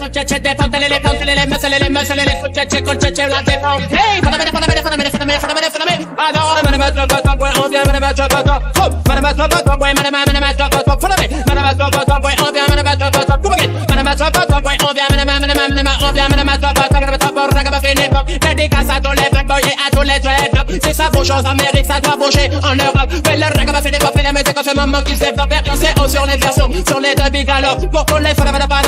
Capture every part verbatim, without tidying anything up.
Colcece, défendez les défendez les muscles les muscles les colcece, colcece la défense. Hey, fais la fais la fais la fais la fais la fais la fais la ah non, madame la bata, ouais, on vient madame la bata. Madame la bata, ouais, madame madame la bata. Follow me. Madame la bata, ouais, on vient madame la bata. Come again. Madame la bata, ouais, on vient madame madame madame on vient madame la bata. Dédicace à tous les black boys et à tous les dreadlocks. C'est ça vos choses en Amérique, ça doit bouger en Europe. Mais le ragga fait des pop et la musique en ce moment qui se développe. C'est haut sur les versions, sur les deux bigalos. Pour tous les fans de la bande,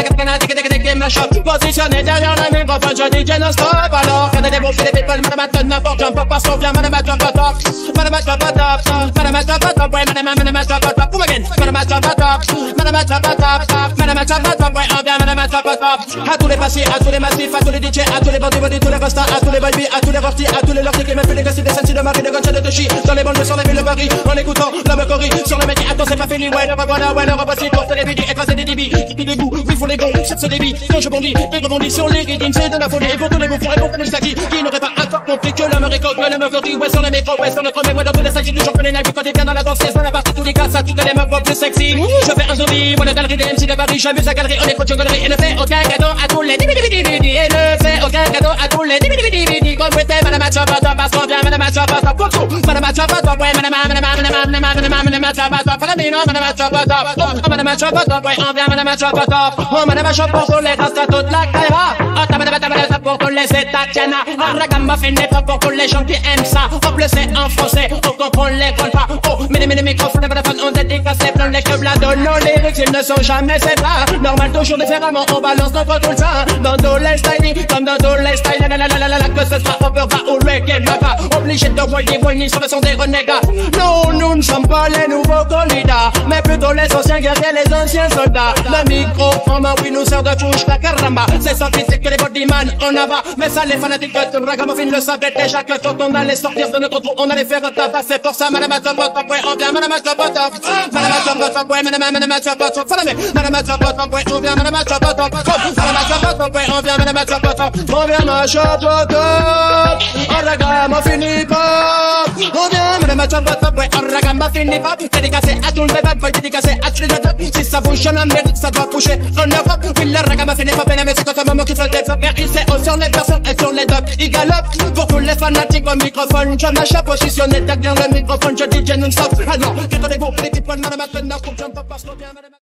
positionné derrière le microphone, je dis que non stop. Alors, regardez des beaux filets, people, madame attend n'importe quoi. Parce qu'on vient, madame attend pas top. Madame attend pas top. Madame attend pas top, ouais, madame, madame attend pas top. Come again. Madame attend pas top. Madame attend pas top. Madame attend pas top, ouais, on vient, madame attend pas top. À tous les passifs, à tous les massifs, à tous les D J, à tous les bandits, bandits, tous les restas, à tous les baby, à tous les rortis, à tous les lortis qui me fait des gosses, des sensi de Marie, de Goncha, de Toshi. Dans les banlieues, sur les villes de Paris, en écoutant l'homme corri. Sur le mec qui attend, c'est pas fini, ouais, le revoilà, ouais, le revoici, pour les bidis, écraser des débits. Qui des bouts, ils font les bons, sur ce débit. Quand je bondis, et rebondis sur les rythmes, c'est de la folie. Et pour tous les bouffons, et pour tous les stacks qui n'auraient pas encore compris que l'homme récolte, que l'homme corri, ouais, sur les métros, ouais, sur notre mais ouais, dans tous les sacs, j'ai toujours connu la vie quand il vient dans la danse, c'est la partie, tous les cas, ça, toutes les meufs, plus sexy. Je fais un zombie, moi, le galerie des M C de Paris, j'amuse la galerie, on écoute une galerie, et ne fait aucun cadeau à tous les dibidibidibidi, et ne fait aucun cadeau à tous les dibidibidibidi. Comme vous êtes, madame Achapata, parce qu'on vient, madame Achapata, pour tout, madame Achapata, ouais, madame, madame, madame, madame, madame, madame Achapata, pour la mine, madame Achapata, oh, madame Achapata, ouais, on vient, madame Achapata, oh, madame Achapata, pour les rastas, toute la caïra, oh, madame Achapata, pour tous les états-tiana, oh, la gamme finit pas pour tous les gens qui aiment ça, en plus c'est en français, on comprend les pas, oh, mais les microphones, les téléphones, on dédicace les plans, les câbles, la donne, nos lyrics, ils ne sont jamais c'est pas, normal, toujours différemment, on balance notre tout ça, dans tous les styles, comme dans tous les styles, la la la la la la, que ce soit over, va ou reggae, va pas, obligé de voyer, voyer sur le son des renégats, non, nous ne sommes pas les nouveaux candidats, mais plutôt les anciens guerriers, les anciens soldats, le micro, en main, oui, nous sert de couche, la caramba, c'est scientifique que les bodyman, on en va, mais ça, les fanatiques de tout ragamuffin le savaient déjà que quand on allait sortir de notre trou, on allait faire un tabac, c'est pour ça, madame Achapata, ouais, on vient, madame Achapata, madame Achapata, ouais, madame, madame Achapata, follow me, madame Achapata, ouais, on vient, madame Achapata, madame Achapata, ouais, on vient, madame Achapata, on vient, madame Achapata, on ragamuffin finit pas, on vient, madame Achapata, ouais, on ragamuffin finit pas, dédicacé à tout le bébé, boy, dédicacé à tous les autres, si ça bouge en Amérique, ça doit bouger en Europe, oui, le ragamuffin finit pas, mais c'est quand un moment qui fait des affaires, il sait sur les personnes et sur les docs, il galope, pour tous les fanatiques au microphone, je m'achète positionné derrière le microphone, je dis, je non stop, alors, que dans les groupes, les people, madame, maintenant, pour que j'en passe, madame.